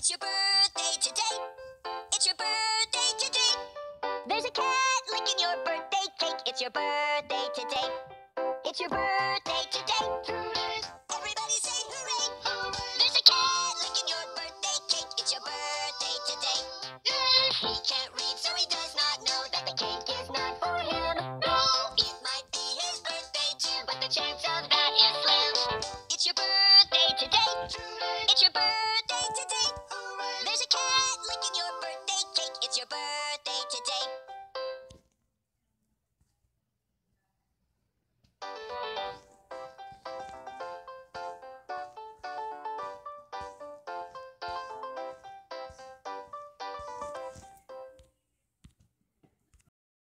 It's your birthday today. It's your birthday today. There's a cat licking your birthday cake. It's your birthday today. It's your birthday today. Everybody say hooray. There's a cat licking your birthday cake. It's your birthday today. He can't read, so he does not know that the cake is not for him. It might be his birthday too, but the chance of that